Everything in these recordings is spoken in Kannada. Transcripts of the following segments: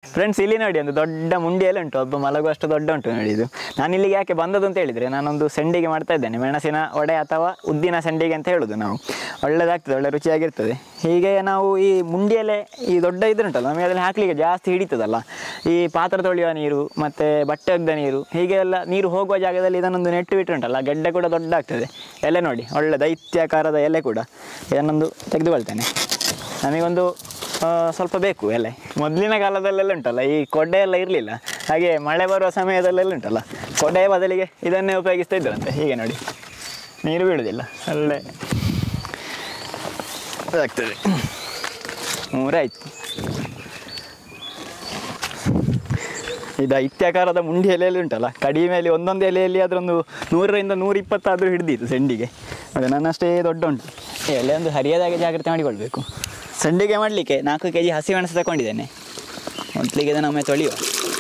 ಫ್ರೆಂಡ್ಸ್ ಇಲ್ಲಿ ನೋಡಿ ಒಂದು ದೊಡ್ಡ ಮುಂಡಿಯಲ್ಲಿ ಉಂಟು, ಒಬ್ಬ ಮಲಗುವಷ್ಟು ದೊಡ್ಡ ಉಂಟು ನೋಡಿ ಇದು. ನಾನು ಇಲ್ಲಿಗೆ ಯಾಕೆ ಬಂದದ್ದು ಅಂತ ಹೇಳಿದರೆ, ನಾನೊಂದು ಸಂಡಿಗೆ ಮಾಡ್ತಾ ಇದ್ದೇನೆ, ಮೆಣಸಿನ ವಡೆ ಅಥವಾ ಉದ್ದಿನ ಸಂಡಿಗೆ ಅಂತ ಹೇಳೋದು ನಾವು. ಒಳ್ಳೆದಾಗ್ತದೆ, ಒಳ್ಳೆ ರುಚಿಯಾಗಿರ್ತದೆ. ಹೀಗೆ ನಾವು ಈ ಮುಂಡಿಯಲ್ಲೇ ಈ ದೊಡ್ಡ ಇದ್ರುಂಟಲ್ಲ, ನಮಗೆ ಅದರಲ್ಲಿ ಹಾಕಲಿಕ್ಕೆ ಜಾಸ್ತಿ ಹಿಡಿತದಲ್ಲ, ಈ ಪಾತ್ರೆ ತೊಳೆಯುವ ನೀರು ಮತ್ತು ಬಟ್ಟೆ ಒಗ್ದ ನೀರು, ಹೀಗೆ ಎಲ್ಲ ನೀರು ಹೋಗುವ ಜಾಗದಲ್ಲಿ ಇದನ್ನೊಂದು ನೆಟ್ಟು ಬಿಟ್ಟುಂಟಲ್ಲ, ಗೆಡ್ಡೆ ಕೂಡ ದೊಡ್ಡ ಆಗ್ತದೆ. ಎಲೆ ನೋಡಿ, ಒಳ್ಳೆ ದೈತ್ಯಾಕಾರದ ಎಲೆ ಕೂಡ. ಇದನ್ನೊಂದು ತೆಗೆದುಕೊಳ್ತೇನೆ. ನಮಗೊಂದು ಸ್ವಲ್ಪ ಬೇಕು ಎಲೆ. ಮೊದಲಿನ ಕಾಲದಲ್ಲೆಲ್ಲ ಉಂಟಲ್ಲ, ಈ ಕೊಡೆ ಎಲ್ಲ ಇರಲಿಲ್ಲ, ಹಾಗೆ ಮಳೆ ಬರುವ ಸಮಯದಲ್ಲೆಲ್ಲ ಉಂಟಲ್ಲ, ಕೊಡೆಯ ಬದಲಿಗೆ ಇದನ್ನೇ ಉಪಯೋಗಿಸ್ತಾ ಇದ್ರಂತೆ. ಹೀಗೆ ನೋಡಿ, ನೀರು ಬೀಳುವುದಿಲ್ಲ, ಒಳ್ಳೆ ಆಗ್ತದೆ. ಮೂರಾಯ್ತು. ಇದು ದೈತ್ಯಾಕಾರದ ಮುಂಡಿ ಎಲೆಯಲ್ಲಿ ಉಂಟಲ್ಲ, ಕಡಿಮೆಯಲ್ಲಿ ಒಂದೊಂದು ಎಲೆಯಲ್ಲಿ ಅದರೊಂದು 100ರಿಂದ 120 ಆದರೂ ಹಿಡಿದಿತ್ತು ಸಂಡಿಗೆ. ಅದು ನನ್ನಷ್ಟೇ ದೊಡ್ಡ ಉಂಟು. ಎಲೆ ಒಂದು ಹರಿಯದಾಗೆ ಜಾಗ್ರತೆ ಮಾಡಿಕೊಳ್ಬೇಕು. ಸಂಡಿಗೆ ಮಾಡಲಿಕ್ಕೆ 4 kg ಹಸಿಮೆಣಸು ತಗೊಂಡಿದ್ದೇನೆ. ಮೊದಲಿಗೆ ಇದನ್ನೊಮ್ಮೆ ತೊಳೆಯುವ.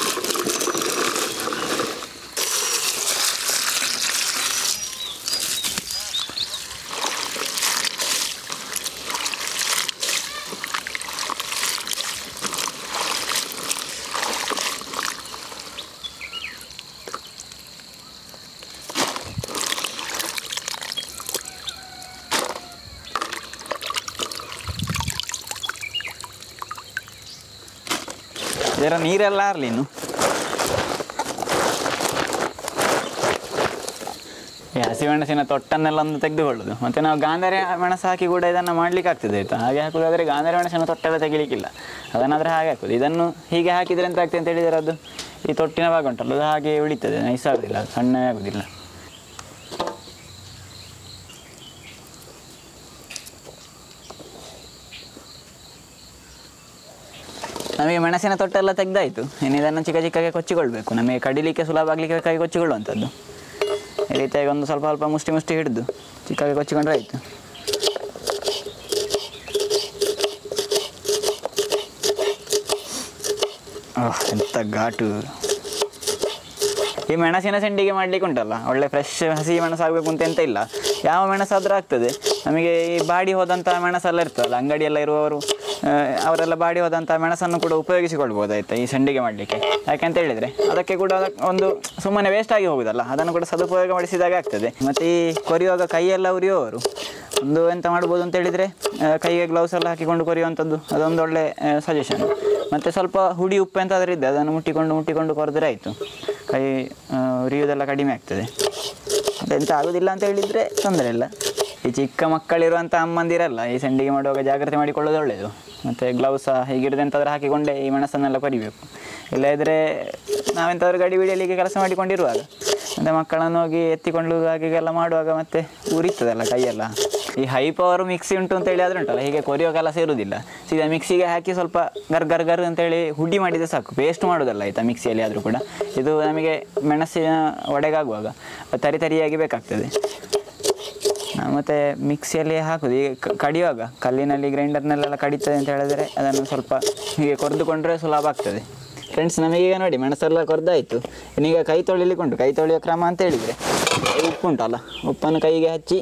ಇದರ ನೀರೆಲ್ಲ ಆರಲಿ ಇನ್ನು. ಈ ಹಸಿಮೆಣಸಿನ ತೊಟ್ಟನ್ನೆಲ್ಲ ಒಂದು ತೆಗೆದುಕೊಳ್ಳೋದು. ಮತ್ತು ನಾವು ಗಾಂಧಾರಿ ಮೆಣಸು ಹಾಕಿ ಕೂಡ ಇದನ್ನು ಮಾಡಲಿಕ್ಕೆ ಆಗ್ತದೆ ಆಯಿತಾ. ಹಾಗೆ ಹಾಕೋದಾದರೆ ಗಾಂಧಾರಿ ಮೆಣಸಿನ ತೊಟ್ಟೆಲ್ಲ ತೆಗಿಲಿಕ್ಕಿಲ್ಲ, ಅದನ್ನಾದರೆ ಹಾಗೆ ಹಾಕೋದು. ಇದನ್ನು ಹೀಗೆ ಹಾಕಿದರೆ ಎಂತ ಆಗ್ತದೆ ಅಂತ ಹೇಳಿದರೆ, ಅದು ಈ ತೊಟ್ಟಿನ ಭಾಗ ಉಂಟಲ್ಲ, ಅದು ಹಾಗೆ ಉಳಿತದೆ, ನೈಸ್ ಆಗೋದಿಲ್ಲ, ಅದು ಸಣ್ಣವೇ ಆಗೋದಿಲ್ಲ. ನಮಗೆ ಮೆಣಸಿನ ತೊಟ್ಟೆಲ್ಲ ತೆಗೆದಾಯಿತು. ಇನ್ನು ಇದನ್ನು ಚಿಕ್ಕ ಚಿಕ್ಕಗೆ ಕೊಚ್ಚಿಕೊಳ್ಬೇಕು. ನಮಗೆ ಕಡಿಲಿಕ್ಕೆ ಸುಲಭ ಆಗಲಿಕ್ಕೆ ಬೇಕಾಗಿ ಕೊಚ್ಚಿಕೊಳ್ಳುವಂಥದ್ದು. ಈ ರೀತಿಯಾಗಿ ಒಂದು ಸ್ವಲ್ಪ ಸ್ವಲ್ಪ ಮುಷ್ಟಿ ಮುಷ್ಟಿ ಹಿಡಿದು ಚಿಕ್ಕಗೆ ಕೊಚ್ಚಿಕೊಂಡ್ರೆ ಆಯಿತು. ಎಂಥ ಘಾಟು. ಈ ಮೆಣಸಿನ ಸಂಡಿಗೆ ಮಾಡಲಿಕ್ಕೆ ಉಂಟಲ್ಲ, ಒಳ್ಳೆ ಫ್ರೆಶ್ ಹಸಿ ಮೆಣಸು ಆಗಬೇಕು ಅಂತ ಎಂತ ಇಲ್ಲ, ಯಾವ ಮೆಣಸಾದರೂ ಆಗ್ತದೆ. ನಮಗೆ ಈ ಬಾಡಿ ಹೋದಂಥ ಮೆಣಸೆಲ್ಲ ಇರ್ತದಲ್ಲ, ಅಂಗಡಿಯೆಲ್ಲ ಇರುವವರು ಅವರೆಲ್ಲ ಬಾಡಿ ಹೋದಂಥ ಮೆಣಸನ್ನು ಕೂಡ ಉಪಯೋಗಿಸಿಕೊಳ್ಬೋದಾಯ್ತಾ ಈ ಸಂಡಿಗೆ ಮಾಡಲಿಕ್ಕೆ. ಯಾಕೆಂತ ಹೇಳಿದರೆ ಅದಕ್ಕೆ ಕೂಡ ಒಂದು ಸುಮ್ಮನೆ ವೇಸ್ಟ್ ಆಗಿ ಹೋಗೋದಲ್ಲ, ಅದನ್ನು ಕೂಡ ಸದುಪಯೋಗ ಮಾಡಿಸಿದಾಗ ಆಗ್ತದೆ. ಮತ್ತು ಈ ಕೊರಿಯುವಾಗ ಕೈಯೆಲ್ಲ ಉರಿಯುವವರು ಒಂದು ಎಂತ ಮಾಡ್ಬೋದು ಅಂತ ಹೇಳಿದರೆ, ಕೈಗೆ ಗ್ಲೌಸ್ ಎಲ್ಲ ಹಾಕಿಕೊಂಡು ಕೊರಿಯುವಂಥದ್ದು, ಅದೊಂದು ಒಳ್ಳೆ ಸಜೆಷನ್. ಮತ್ತು ಸ್ವಲ್ಪ ಹುಡಿ ಉಪ್ಪು ಎಂತಾದರೂ ಇದ್ದೆ ಅದನ್ನು ಮುಟ್ಟಿಕೊಂಡು ಕೊರೆದ್ರೆ ಆಯಿತು, ಕೈ ಉರಿಯೋದೆಲ್ಲ ಕಡಿಮೆ ಆಗ್ತದೆ. ಮತ್ತು ಎಂತ ಆಗೋದಿಲ್ಲ ಅಂತ ಹೇಳಿದರೆ ತೊಂದರೆ ಇಲ್ಲ. ಈ ಚಿಕ್ಕ ಮಕ್ಕಳಿರುವಂಥ ಅಮ್ಮಂದಿರಲ್ಲ ಈ ಸಂಡಿಗೆ ಮಾಡುವಾಗ ಜಾಗ್ರತೆ ಮಾಡಿಕೊಳ್ಳೋದು ಒಳ್ಳೆಯದು. ಮತ್ತು ಗ್ಲೌಸ ಹೀಗಿರದೆ ಎಂತಾದ್ರೂ ಹಾಕಿಕೊಂಡೇ ಈ ಮೆಣಸನ್ನೆಲ್ಲ ಕೊರಿಬೇಕು. ಇಲ್ಲದಿದ್ದರೆ ನಾವೆಂತಾದ್ರೂ ಗಡಿ ಬಿಡಿಯಲಿಕ್ಕೆ ಕೆಲಸ ಮಾಡಿಕೊಂಡಿರುವಾಗ ಮತ್ತು ಮಕ್ಕಳನ್ನು ಹೋಗಿ ಎತ್ತಿಕೊಂಡು ಹಾಗೆಲ್ಲ ಮಾಡುವಾಗ ಮತ್ತೆ ಉರಿತದಲ್ಲ ಕೈಯೆಲ್ಲ. ಈ ಹೈ ಪವರ್ ಮಿಕ್ಸಿ ಉಂಟು ಅಂತೇಳಿ ಆದ್ರೆ ಉಂಟಲ್ಲ, ಹೀಗೆ ಕೊರಿಯೋ ಕೆಲಸ ಇರುವುದಿಲ್ಲ. ಸೀದಾ ಮಿಕ್ಸಿಗೆ ಹಾಕಿ ಸ್ವಲ್ಪ ಗರ್ ಅಂತೇಳಿ ಹುಡಿ ಮಾಡಿದರೆ ಸಾಕು, ಪೇಸ್ಟ್ ಮಾಡೋದಲ್ಲ ಆಯಿತಾ ಮಿಕ್ಸಿಯಲ್ಲಿ. ಆದರೂ ಕೂಡ ಇದು ನಮಗೆ ಮೆಣಸಿನ ಒಡೆಗಾಗುವಾಗ ತರಿಯಾಗಿ ಬೇಕಾಗ್ತದೆ. ಮತ್ತು ಮಿಕ್ಸಿಯಲ್ಲಿ ಹಾಕೋದು. ಈಗ ಕಡಿಯುವಾಗ ಕಲ್ಲಿನಲ್ಲಿ ಗ್ರೈಂಡರ್ನಲ್ಲೆಲ್ಲ ಕಡಿತದೆ ಅಂತ ಹೇಳಿದರೆ ಅದನ್ನು ಸ್ವಲ್ಪ ಹೀಗೆ ಕೊರೆದುಕೊಂಡ್ರೆ ಸುಲಭ ಆಗ್ತದೆ. ಫ್ರೆಂಡ್ಸ್, ನಮಗೀಗ ನೋಡಿ ಮೆಣಸೆಲ್ಲ ಕೊರೆದಾಯಿತು. ಇನ್ನೀಗ ಕೈ ತೊಳಿಲಿಕ್ಕೆ ಉಂಟು. ಕೈ ತೊಳೆಯೋ ಕ್ರಮ ಅಂತ ಹೇಳಿದರೆ, ಉಪ್ಪು ಉಂಟಲ್ಲ, ಉಪ್ಪನ್ನು ಕೈಗೆ ಹಚ್ಚಿ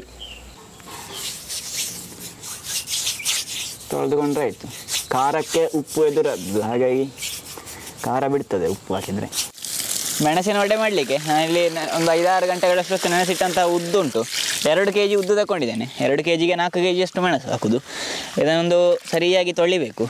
ತೊಳೆದುಕೊಂಡ್ರೆ ಆಯಿತು. ಖಾರಕ್ಕೆ ಉಪ್ಪು ಎದುರದ್ದು, ಹಾಗಾಗಿ ಖಾರ ಬಿಡ್ತದೆ ಉಪ್ಪು ಹಾಕಿದರೆ. ಮೆಣಸಿನ ವಡೆ ಮಾಡಲಿಕ್ಕೆ ನಾನಿಲ್ಲಿ ಒಂದು 5-6 ಗಂಟೆಗಳಷ್ಟು ನೆನೆಸಿಟ್ಟಂಥ ಉದ್ದುಂಟು. 2 kg ಉದ್ದು ತಗೊಂಡಿದ್ದೇನೆ. 2 kgಗೆ 4 kg ಅಷ್ಟು ಮೆಣಸು ಹಾಕೋದು. ಇದನ್ನೊಂದು ಸರಿಯಾಗಿ ತೊಳಿಬೇಕು.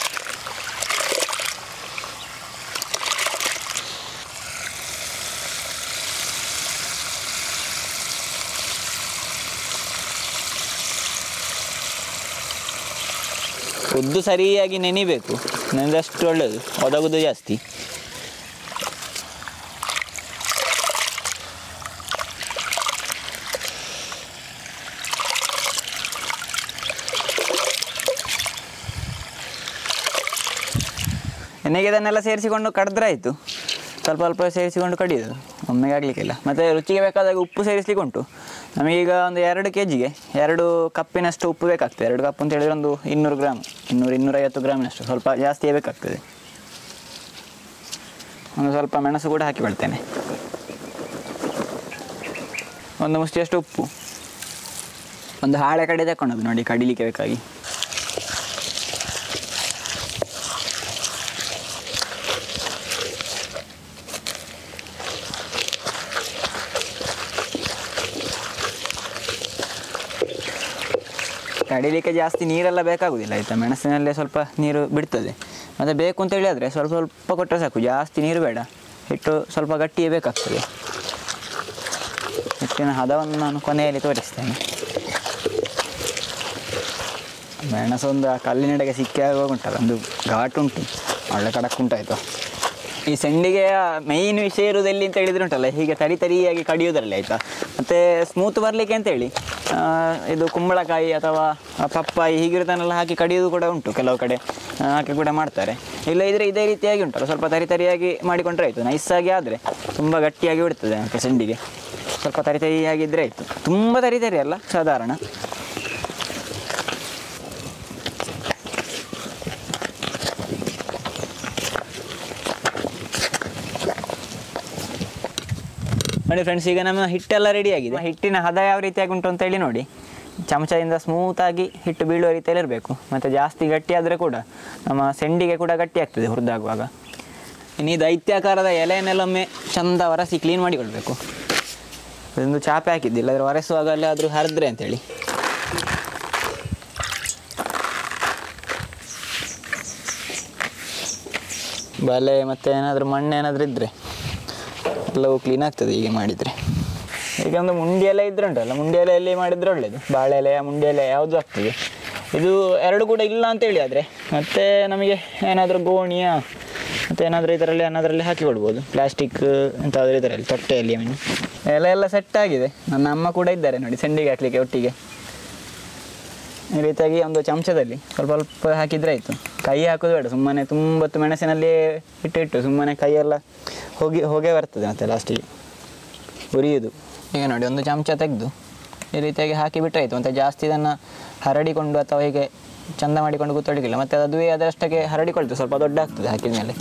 ಉದ್ದು ಸರಿಯಾಗಿ ನೆನಿಬೇಕು, ನೆನೆದಷ್ಟು ಒಳ್ಳೆಯದು, ಒದಗುದು ಜಾಸ್ತಿ. ಎಣ್ಣೆಗೆ ಇದನ್ನೆಲ್ಲ ಸೇರಿಸಿಕೊಂಡು ಕಡಿದ್ರೆ ಆಯಿತು. ಸ್ವಲ್ಪ ಸೇರಿಸಿಕೊಂಡು ಕಡಿಯೋದು, ಒಮ್ಮೆಗೆ ಆಗಲಿಕ್ಕಿಲ್ಲ. ಮತ್ತು ರುಚಿಗೆ ಬೇಕಾದಾಗ ಉಪ್ಪು ಸೇರಿಸಲಿಕ್ಕೆ ಉಂಟು. ನಮಗೀಗ ಒಂದು 2 kgಗೆ 2 ಕಪ್ಪಿನಷ್ಟು ಉಪ್ಪು ಬೇಕಾಗ್ತದೆ. 2 ಕಪ್ ಅಂತ ಹೇಳಿದರೆ ಒಂದು 200 ಗ್ರಾಮ್, 200-250 ಗ್ರಾಮಿನಷ್ಟು, ಸ್ವಲ್ಪ ಜಾಸ್ತಿಯೇ ಬೇಕಾಗ್ತದೆ. ಒಂದು ಸ್ವಲ್ಪ ಮೆಣಸು ಕೂಡ ಹಾಕಿಕೊಳ್ತೇನೆ. ಒಂದು ಮುಷ್ಟಿಯಷ್ಟು ಉಪ್ಪು. ಒಂದು ಹಾಳೆ ಕಡೆ ತಗೊಂಡದ್ದು ನೋಡಿ ಕಡಿಲಿಕ್ಕೆ ಬೇಕಾಗಿ. ಕಡಿಲಿಕ್ಕೆ ಜಾಸ್ತಿ ನೀರೆಲ್ಲ ಬೇಕಾಗುವುದಿಲ್ಲ ಆಯಿತಾ. ಮೆಣಸಿನಲ್ಲೇ ಸ್ವಲ್ಪ ನೀರು ಬಿಡ್ತದೆ. ಮತ್ತು ಬೇಕು ಅಂತೇಳಿ ಆದರೆ ಸ್ವಲ್ಪ ಸ್ವಲ್ಪ ಕೊಟ್ಟರೆ ಸಾಕು, ಜಾಸ್ತಿ ನೀರು ಬೇಡ. ಹಿಟ್ಟು ಸ್ವಲ್ಪ ಗಟ್ಟಿಯೇ ಬೇಕಾಗ್ತದೆ. ಹಿಟ್ಟಿನ ಹದವನ್ನು ನಾನು ಕೊನೆಯಲ್ಲಿ ತೋರಿಸ್ತೇನೆ. ಮೆಣಸು ಒಂದು ಆ ಕಲ್ಲಿನಡೆಗೆ ಸಿಕ್ಕಿ ಆಗುಂಟಲ್ಲ, ಒಂದು ಘಾಟು ಉಂಟು, ಒಳ್ಳೆ ಕಡಕ್ ಉಂಟಾಯಿತು. ಈ ಸೆಂಡಿಗೆ ಮೈನ್ ವಿಷಯ ಇರೋದು ಎಲ್ಲಿ ಅಂತ ಹೇಳಿದ್ರೆ ಉಂಟಲ್ಲ, ಹೀಗೆ ತರಿಯಾಗಿ ಕಡಿಯೋದ್ರಲ್ಲಿ ಆಯಿತಾ. ಮತ್ತು ಸ್ಮೂತ್ ಬರಲಿಕ್ಕೆ ಅಂತೇಳಿ ಇದು ಕುಂಬಳಕಾಯಿ ಅಥವಾ ಪಪ್ಪಾಯಿ ಹೀಗಿರೋದನ್ನೆಲ್ಲ ಹಾಕಿ ಕಡಿಯೋದು ಕೂಡ ಉಂಟು, ಕೆಲವು ಕಡೆ ಹಾಕಿ ಕೂಡ ಮಾಡ್ತಾರೆ. ಇಲ್ಲ ಇದ್ರೆ ಇದೇ ರೀತಿಯಾಗಿ ಉಂಟಲ್ಲ, ಸ್ವಲ್ಪ ತರಿಯಾಗಿ ಮಾಡಿಕೊಂಡ್ರೆ ಆಯಿತು. ನೈಸಾಗಿ ಆದರೆ ತುಂಬ ಗಟ್ಟಿಯಾಗಿ ಬಿಡ್ತದೆ ಮತ್ತು ಸೆಂಡಿಗೆ. ಸ್ವಲ್ಪ ತರಿಯಾಗಿದ್ದರೆ ಆಯಿತು, ತುಂಬ ತರಿ ಅಲ್ಲ, ಸಾಧಾರಣ. ನೋಡಿ ಫ್ರೆಂಡ್ಸ್, ಈಗ ನಮ್ಮ ಹಿಟ್ಟೆಲ್ಲ ರೆಡಿಯಾಗಿದೆ. ಹಿಟ್ಟಿನ ಹದ ಯಾವ ರೀತಿಯಾಗಿ ಉಂಟು ಅಂತೇಳಿ ನೋಡಿ. ಚಮಚದಿಂದ ಸ್ಮೂತಾಗಿ ಹಿಟ್ಟು ಬೀಳುವ ರೀತಿಯಲ್ಲಿ ಇರಬೇಕು. ಮತ್ತು ಜಾಸ್ತಿ ಗಟ್ಟಿ ಆದರೆ ಕೂಡ ನಮ್ಮ ಸೆಂಡಿಗೆ ಕೂಡ ಗಟ್ಟಿ ಆಗ್ತದೆ ಹುರಿದಾಗುವಾಗ. ಇನ್ನು ಈ ದೈತ್ಯಾಕಾರದ ಎಲೆಯನ್ನೆಲ್ಲೊಮ್ಮೆ ಚಂದ ಒರೆಸಿ ಕ್ಲೀನ್ ಮಾಡಿಕೊಳ್ಬೇಕು. ಅದೊಂದು ಚಾಪೆ ಹಾಕಿದ್ದಿಲ್ಲ, ಅದರ ಒರೆಸುವಾಗ ಅಲ್ಲಾದರೂ ಹರಿದ್ರೆ ಅಂತೇಳಿ. ಬಲೆ ಮತ್ತು ಏನಾದರೂ ಮಣ್ಣು ಏನಾದರೂ ಇದ್ದರೆ ಎಲ್ಲವೂ ಕ್ಲೀನ್ ಆಗ್ತದೆ ಹೀಗೆ ಮಾಡಿದರೆ. ಈಗ ಒಂದು ಮುಂಡಿ ಎಲೆ ಇದ್ರೆ ಉಂಟಲ್ಲ, ಮುಂಡಿ ಎಲೆಯಲ್ಲಿ ಮಾಡಿದರೆ ಒಳ್ಳೆಯದು. ಬಾಳೆ ಎಲೆ, ಮುಂಡಿ ಎಲೆ ಯಾವುದು ಆಗ್ತದೆ. ಇದು ಎರಡು ಕೂಡ ಇಲ್ಲ ಅಂತೇಳಿ ಆದರೆ ಮತ್ತು ನಮಗೆ ಏನಾದರೂ ಗೋಣಿಯ ಮತ್ತು ಏನಾದರೂ ಇದರಲ್ಲಿ ಏನಾದರಲ್ಲಿ ಹಾಕಿಕೊಡ್ಬೋದು, ಪ್ಲಾಸ್ಟಿಕ್ ಎಂತಾದರೂ ಇದರಲ್ಲಿ ತೊಟ್ಟೆಯಲ್ಲಿ. ಎಲೆ ಎಲ್ಲ ಸೆಟ್ ಆಗಿದೆ. ನನ್ನ ಅಮ್ಮ ಕೂಡ ಇದ್ದಾರೆ ನೋಡಿ ಸೆಂಡಿಗೆ ಹಾಕಲಿಕ್ಕೆ ಒಟ್ಟಿಗೆ. ಈ ರೀತಿಯಾಗಿ ಒಂದು ಚಮಚದಲ್ಲಿ ಸ್ವಲ್ಪ ಸ್ವಲ್ಪ ಹಾಕಿದರೆ ಆಯಿತು. ಕೈ ಹಾಕೋದು ಬೇಡ, ಸುಮ್ಮನೆ ತುಂಬತ್ತು ಮೆಣಸಿನಲ್ಲಿ ಇಟ್ಟು ಸುಮ್ಮನೆ ಕೈಯೆಲ್ಲ ಹೊಗೆ ಬರ್ತದೆ ಮತ್ತು ಲಾಸ್ಟಿಗೆ ಉರಿಯೋದು. ಈಗ ನೋಡಿ ಒಂದು ಚಮಚ ತೆಗೆದು ಈ ರೀತಿಯಾಗಿ ಹಾಕಿಬಿಟ್ರೆ ಆಯಿತು. ಮತ್ತು ಜಾಸ್ತಿ ಇದನ್ನು ಹರಡಿಕೊಂಡು ಅಥವಾ ಹೀಗೆ ಚಂದ ಮಾಡಿಕೊಂಡು ಕೂತ್ಕೊಳ್ಳಿಕ್ಕಿಲ್ಲ. ಮತ್ತು ಅದುವೇ ಅದರಷ್ಟಕ್ಕೆ ಹರಡಿಕೊಳ್ತದೆ, ಸ್ವಲ್ಪ ದೊಡ್ಡ ಆಗ್ತದೆ ಹಾಕಿದ ಮೇಲೆ.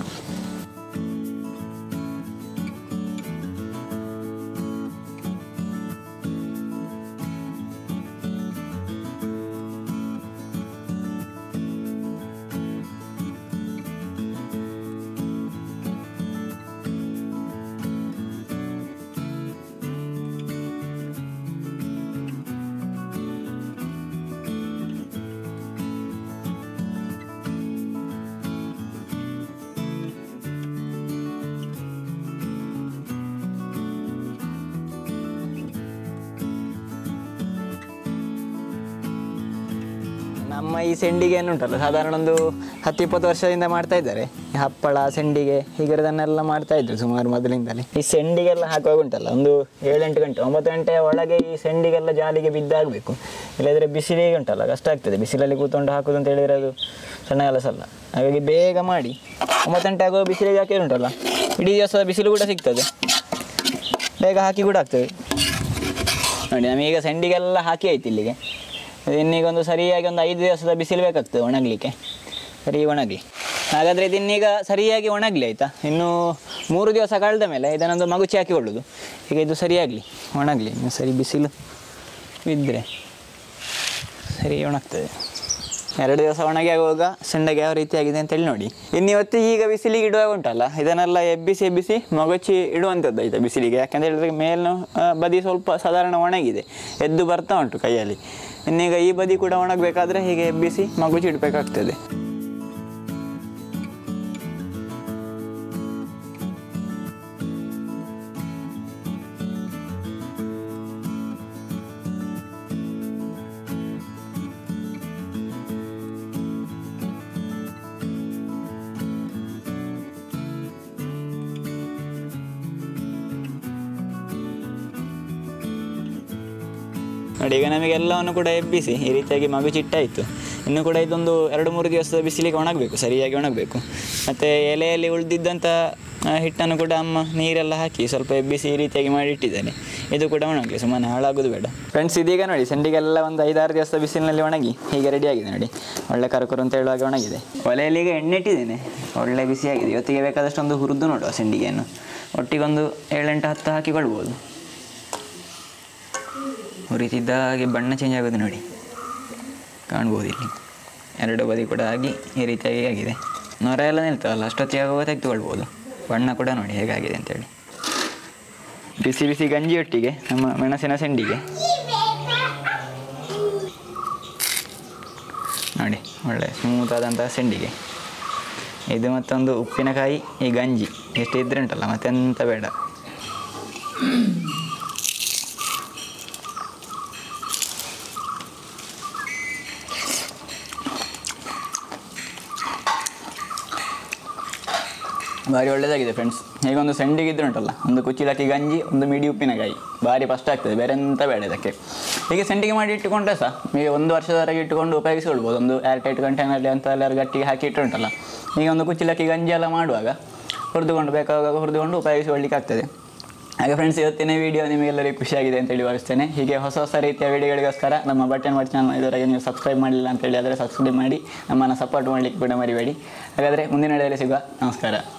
ನಮ್ಮ ಈ ಸೆಂಡಿಗೆ ಏನುಂಟಲ್ಲ, ಸಾಧಾರಣ ಒಂದು 10-20 ವರ್ಷದಿಂದ ಮಾಡ್ತಾ ಇದ್ದಾರೆ. ಹಪ್ಪಳ, ಸೆಂಡಿಗೆ ಹೀಗಿರೋದನ್ನೆಲ್ಲ ಮಾಡ್ತಾಯಿದ್ರು ಸುಮಾರು ಮೊದಲಿಂದಲೇ. ಈ ಸೆಂಡಿಗೆಲ್ಲ ಹಾಕುವಾಗ ಉಂಟಲ್ಲ, ಒಂದು 7-8 ಗಂಟೆ 9 ಗಂಟೆಯ ಒಳಗೆ ಈ ಸೆಂಡಿಗೆಲ್ಲ ಜಾಲಿಗೆ ಬಿದ್ದಾಗಬೇಕು. ಇಲ್ಲದ್ರೆ ಬಿಸಿಲಿಗೆ ಉಂಟಲ್ಲ ಕಷ್ಟ ಆಗ್ತದೆ. ಬಿಸಿಲಲ್ಲಿ ಕೂತ್ಕೊಂಡು ಹಾಕೋದು ಅಂತ ಹೇಳಿದರೆ ಅದು ಸಣ್ಣ ಕೆಲಸ ಅಲ್ಲ. ಹಾಗಾಗಿ ಬೇಗ ಮಾಡಿ 9 ಗಂಟೆ ಆಗುವ ಬಿಸಿಲಿಗೆ ಹಾಕಿ ಉಂಟಲ್ಲ, ಇಡೀ ದಿವಸದ ಬಿಸಿಲು ಕೂಡ ಸಿಗ್ತದೆ, ಬೇಗ ಹಾಕಿ ಕೂಡ ಆಗ್ತದೆ. ನೋಡಿ ನಮೀಗ ಸೆಂಡಿಗೆಲ್ಲ ಹಾಕಿ ಆಯ್ತು ಇಲ್ಲಿಗೆ. ಇನ್ನೀಗ ಒಂದು ಸರಿಯಾಗಿ ಒಂದು 5 ದಿವಸದ ಬಿಸಿಲು ಬೇಕಾಗ್ತದೆ ಒಣಗಲಿಕ್ಕೆ, ಸರಿ ಒಣಗಲಿ. ಹಾಗಾದರೆ ಇದನ್ನೀಗ ಸರಿಯಾಗಿ ಒಣಗಲಿ ಆಯಿತಾ. ಇನ್ನು 3 ದಿವಸ ಕಳೆದ ಮೇಲೆ ಇದನ್ನೊಂದು ಮಗುಚಿ ಹಾಕಿಕೊಳ್ಳೋದು. ಈಗ ಇದು ಸರಿಯಾಗಲಿ, ಒಣಗಲಿ. ಇನ್ನು ಸರಿ ಬಿಸಿಲು ಇದ್ದರೆ ಸರಿ ಒಣಗ್ತದೆ. 2 ದಿವಸ ಒಣಗಿ ಆಗುವಾಗ ಸೆಂಡಿಗೆ ಯಾವ ರೀತಿ ಆಗಿದೆ ಅಂತೇಳಿ ನೋಡಿ. ಇನ್ನು ಇವತ್ತು ಈಗ ಬಿಸಿಲಿಗೆ ಇಡುವಾಗ ಉಂಟಲ್ಲ, ಇದನ್ನೆಲ್ಲ ಎಬ್ಬಿಸಿ ಮಗಚಿ ಇಡುವಂಥದ್ದು ಆಯಿತಾ ಬಿಸಿಲಿಗೆ. ಯಾಕಂತ ಹೇಳಿದ್ರೆ ಮೇಲಿನ ಬದಿ ಸ್ವಲ್ಪ ಸಾಧಾರಣ ಒಣಗಿದೆ, ಎದ್ದು ಬರ್ತಾ ಉಂಟು ಕೈಯಲ್ಲಿ. ಇನ್ನೀಗ ಈ ಬದಿ ಕೂಡ ಒಣಗಬೇಕಾದ್ರೆ ಹೀಗೆ ಎಬ್ಬಿಸಿ ಮಗುಚಿ ಇಡಬೇಕಾಗ್ತದೆ. ನೋಡಿ ಈಗ ನಮಗೆಲ್ಲವನ್ನು ಕೂಡ ಎಬ್ಬಿಸಿ ಈ ರೀತಿಯಾಗಿ ಮಗುಚಿಟ್ಟಾಯಿತು. ಇನ್ನು ಕೂಡ ಇದೊಂದು 2-3 ದಿವಸದ ಬಿಸಿಲಿಗೆ ಒಣಗಬೇಕು, ಸರಿಯಾಗಿ ಒಣಗಬೇಕು. ಮತ್ತು ಎಲೆಯಲ್ಲಿ ಉಳಿದಿದ್ದಂಥ ಹಿಟ್ಟನ್ನು ಕೂಡ ಅಮ್ಮ ನೀರೆಲ್ಲ ಹಾಕಿ ಸ್ವಲ್ಪ ಎಬ್ಬಿಸಿ ಈ ರೀತಿಯಾಗಿ ಮಾಡಿ ಇಟ್ಟಿದ್ದೇನೆ. ಇದು ಕೂಡ ಒಣಗಲಿ, ಸುಮ್ಮನೆ ಹಾಳಾಗೋದು ಬೇಡ. ಫ್ರೆಂಡ್ಸ್, ಇದೀಗ ನೋಡಿ ಸೆಂಡಿಗೆಲ್ಲ ಒಂದು 5-6 ದಿವಸದ ಬಿಸಿಲಿನಲ್ಲಿ ಒಣಗಿ ಹೀಗೆ ರೆಡಿಯಾಗಿದೆ ನೋಡಿ. ಒಳ್ಳೆ ಕರುಕರು ಅಂತ ಹೇಳುವಾಗ ಒಣಗಿದೆ. ಒಲೆಯಲ್ಲಿ ಈಗ ಎಣ್ಣೆ ಇಟ್ಟಿದ್ದೇನೆ, ಒಳ್ಳೆ ಬಿಸಿಯಾಗಿದೆ. ಇವತ್ತಿಗೆ ಬೇಕಾದಷ್ಟು ಒಂದು ಹುರಿದು ನೋಡುವ ಸೆಂಡಿಗೆಯನ್ನು. ಒಟ್ಟಿಗೊಂದು 7-8-10 ಹಾಕಿಕೊಳ್ಬೋದು. ಹುರಿತಿದ್ದ ಹಾಗೆ ಬಣ್ಣ ಚೇಂಜ್ ಆಗೋದು ನೋಡಿ, ಕಾಣ್ಬೋದು ಇಲ್ಲಿ. 2 ಬದಿ ಕೂಡ ಆಗಿ ಈ ರೀತಿಯಾಗಿ ಆಗಿದೆ. ನೊರ ಎಲ್ಲ ನಿಲ್ತವಲ್ಲ, ಅಷ್ಟೊತ್ತಿಗೆ ಆಗುವಾಗ ತೆಗೆದುಕೊಳ್ಬೋದು. ಬಣ್ಣ ಕೂಡ ನೋಡಿ ಹೇಗಾಗಿದೆ ಅಂತೇಳಿ. ಬಿಸಿ ಬಿಸಿ ಗಂಜಿಯೊಟ್ಟಿಗೆ ನಮ್ಮ ಮೆಣಸಿನ ಸೆಂಡಿಗೆ ನೋಡಿ ಒಳ್ಳೆ ಸ್ಮೂತ್ ಆದಂಥ ಸೆಂಡಿಗೆ. ಇದು ಮತ್ತೊಂದು ಉಪ್ಪಿನಕಾಯಿ, ಈ ಗಂಜಿ ಎಷ್ಟು ಇದ್ರೆ ಉಂಟಲ್ಲ ಮತ್ತೆಂತ ಬೇಡ. ಭಾರಿ ಒಳ್ಳೆಯದಾಗಿದೆ ಫ್ರೆಂಡ್ಸ್. ಹೀಗೊಂದು ಸೆಂಡಿಗೆ ಇದ್ರೆ ಉಂಟಲ್ಲ, ಒಂದು ಕುಚ್ಚಿಲಕ್ಕಿ ಗಂಜಿ, ಒಂದು ಮಿಡಿ ಉಪ್ಪಿನಕಾಯಿ, ಭಾರಿ ಫಸ್ಟ್ ಆಗ್ತದೆ, ಬೇರೆ ಎಂತ ಬೇಡ ಇದಕ್ಕೆ. ಹೀಗೆ ಸೆಂಡಿಗೆ ಮಾಡಿ ಇಟ್ಟುಕೊಂಡ್ರೆ ಸಹ ಈಗ 1 ವರ್ಷದವರೆಗೆ ಇಟ್ಟುಕೊಂಡು ಉಪಯೋಗಿಸಿಕೊಳ್ಬೋದು. ಒಂದು ಏರ್ಟೈಟ್ ಕಂಟೈನರ್ಲಿ ಅಂತ ಎಲ್ಲರೂ ಗಟ್ಟಿಗೆ ಹಾಕಿ ಇಟ್ಟುಂಟಲ್ಲ, ಈಗ ಒಂದು ಕುಚ್ಚಿಲಕ್ಕಿ ಗಂಜಿ ಎಲ್ಲ ಮಾಡುವಾಗ ಹುರಿದುಕೊಂಡು ಬೇಕಾದಾಗ ಹುರಿದುಕೊಂಡು ಉಪಯೋಗಿಸಿಕೊಳ್ಳಿಕ್ಕೆ ಆಗ್ತದೆ. ಹಾಗೆ ಫ್ರೆಂಡ್ಸ್, ಇವತ್ತಿನ ವಿಡಿಯೋ ನಿಮಗೆಲ್ಲರಿಗೂ ಖುಷಿಯಾಗಿದೆ ಅಂತೇಳಿ ಭಾವಿಸ್ತೇನೆ. ಹೀಗೆ ಹೊಸ ಹೊಸ ರೀತಿಯ ವಿಡಿಯೋಗಳಿಗೋಸ್ಕರ ನಮ್ಮ ಬಟನ್ ಮಾಡಿ ಚಾನಲ್ ಇದರವರೆಗೆ ನೀವು ಸಬ್ಸ್ಕ್ರೈಬ್ ಮಾಡಲಿಲ್ಲ ಅಂತೇಳಿ ಆದರೆ ಸಬ್ಸ್ಕ್ರೈಬ್ ಮಾಡಿ ನಮ್ಮನ್ನು ಸಪೋರ್ಟ್ ಮಾಡಲಿಕ್ಕೆ ಕೂಡ ಮರಿಬೇಡಿ. ಹಾಗಾದರೆ ಮುಂದಿನ ವಿಡಿಯೋದಲ್ಲಿ ಸಿಗುವ. ನಮಸ್ಕಾರ.